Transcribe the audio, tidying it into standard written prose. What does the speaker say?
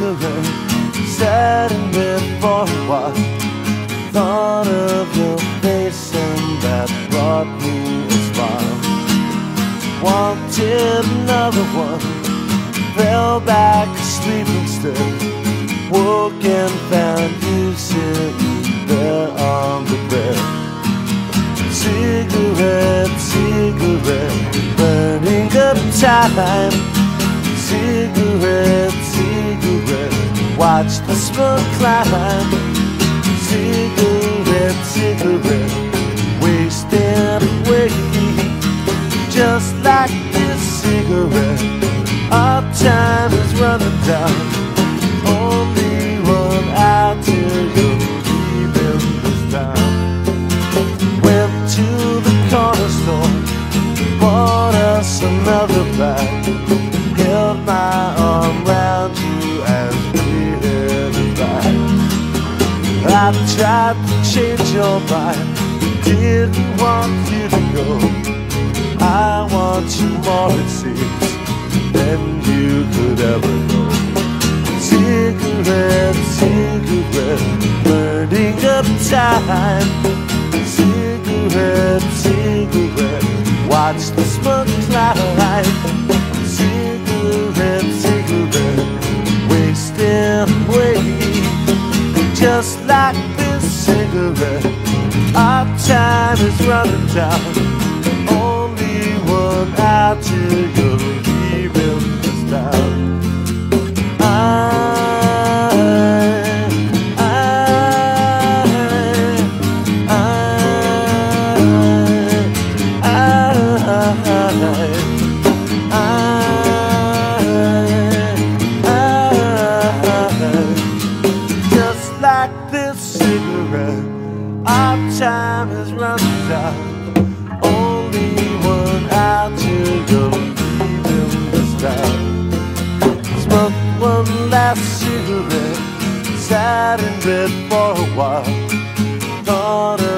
cigarette, sat in bed for a while. Thought of your face and that brought me a smile. Wanted another one, fell back asleep instead. Woke and found you sitting there on the bed. Cigarette, cigarette, burning up time. Cigarette, cigarette, watch the smoke climb. Cigarette, cigarette, wasting away. Just like this cigarette, our time is running down. Only one out till you're leaving this town. Went to the corner store, bought us another bag. Held my arm round you as we headed back. I tried to change your mind, didn't want you to go. I want you more, it seems, than you could ever know. Cigarette, cigarette, burning up time. Cigarette, cigarette, watch the smoke climb. Cigarette, cigarette, wasting away. Just like this cigarette, our time is running down. Only one out till you're leaving this town. Just like this cigarette, our time is running down. Only one out till you're leaving this town. Smoked one last cigarette, sat in bed for a while. Thought